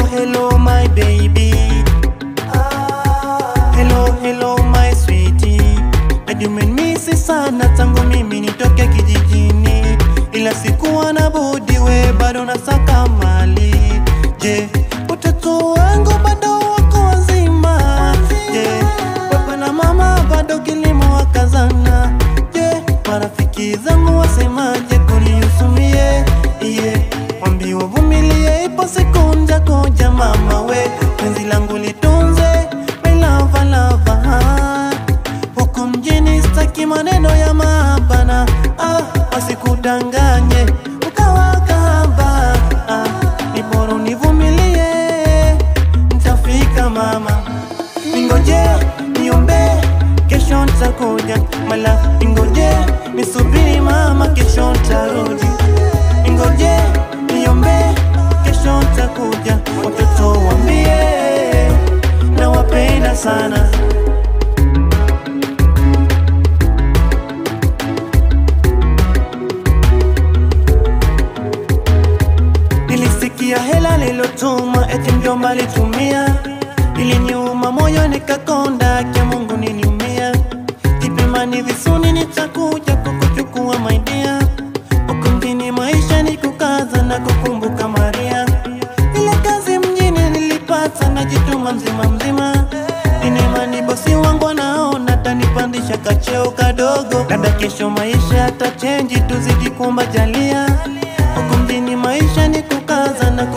hello my baby. Hello my sweetie. Najua umenimisi sana tangu mimi nitoke kijijini, ila sikuwa na budi, we bado nasaka mali. Je, watoto wangu bado wako wazima? Je, baba na mama bado kilimo wakazana? Je, marafiki zangu wasemaje kuniusumie? Wambi wavumilie, ipo siku nitakuja mama we. Penzi langu litunze, my love love. Huku mjini sitaki maneno ya mabana, wasikudanganye ukawa kahaba. Ni bora univumilie, nitafika mama. Ningoje, niombe, kesho nitakuja my love. Ningoje, nisubiri mama, kesho nitarudi. Ningoje, niombe, kesho nitakuja. Watoto waambie nawapenda sana. Nilisikia hela lilotuma eti mjomba alitumia, iliniuma moyo nikakonda, kia Mungu niliumia. Jipimani visuni nitakuja kukuchukua my dear. Huku mjini maisha ni kukaza na kukumbuka Maria. Ile kazi mjini nilipata, najituma mzima mzima. Inimani bosi wangu anaona tanipandisha kacheo kadogo. Dada kesho maisha atachange, tuzidi kuomba jalia. Huku mjini maisha ni kukaza na